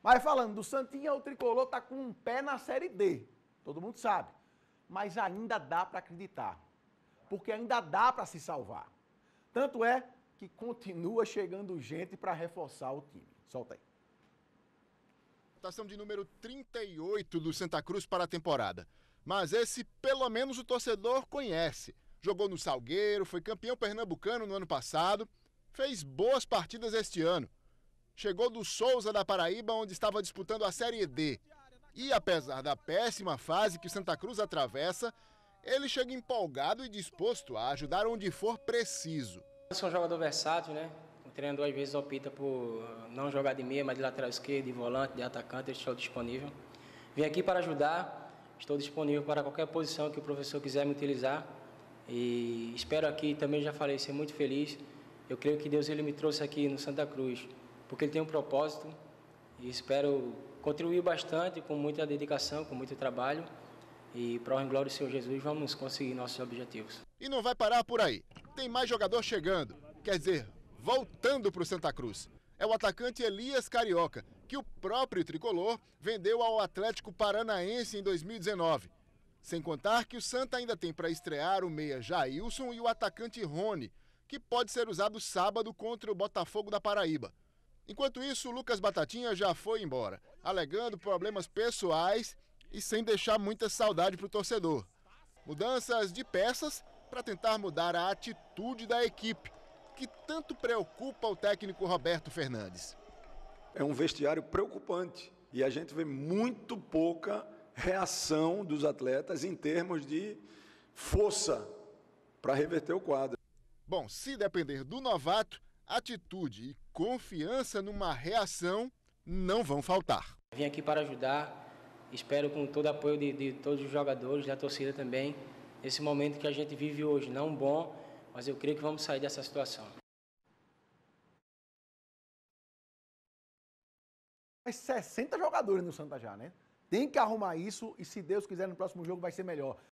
Mas falando do Santinha, o Tricolor tá com um pé na Série D. Todo mundo sabe. Mas ainda dá para acreditar. Porque ainda dá para se salvar. Tanto é que continua chegando gente para reforçar o time. Solta aí. Votação de número 38 do Santa Cruz para a temporada. Mas esse, pelo menos, o torcedor conhece. Jogou no Salgueiro, foi campeão pernambucano no ano passado, fez boas partidas este ano. Chegou do Souza da Paraíba, onde estava disputando a Série D. E apesar da péssima fase que o Santa Cruz atravessa, ele chega empolgado e disposto a ajudar onde for preciso. Eu sou um jogador versátil, né? O treinador às vezes opta por não jogar de meia, mas de lateral esquerdo, de volante, de atacante, eu estou disponível. Vim aqui para ajudar, estou disponível para qualquer posição que o professor quiser me utilizar. E espero aqui, também já falei, ser muito feliz. Eu creio que Deus ele me trouxe aqui no Santa Cruz, porque ele tem um propósito e espero contribuir bastante, com muita dedicação, com muito trabalho. E para a honra e glória do Senhor Jesus, vamos conseguir nossos objetivos. E não vai parar por aí. Tem mais jogador chegando, quer dizer, voltando para o Santa Cruz. É o atacante Elias Carioca, que o próprio Tricolor vendeu ao Atlético Paranaense em 2019. Sem contar que o Santa ainda tem para estrear o meia Jailson e o atacante Rony, que pode ser usado sábado contra o Botafogo da Paraíba. Enquanto isso, o Lucas Batatinha já foi embora, alegando problemas pessoais e sem deixar muita saudade para o torcedor. Mudanças de peças para tentar mudar a atitude da equipe, que tanto preocupa o técnico Roberto Fernandes. É um vestiário preocupante e a gente vê muito pouca reação dos atletas em termos de força para reverter o quadro. Bom, se depender do novato, atitude e confiança numa reação não vão faltar. Vim aqui para ajudar, espero com todo o apoio de todos os jogadores, da torcida também, nesse momento que a gente vive hoje, não bom, mas eu creio que vamos sair dessa situação. Mas 60 jogadores no Santa já, né? Tem que arrumar isso e, se Deus quiser, no próximo jogo vai ser melhor.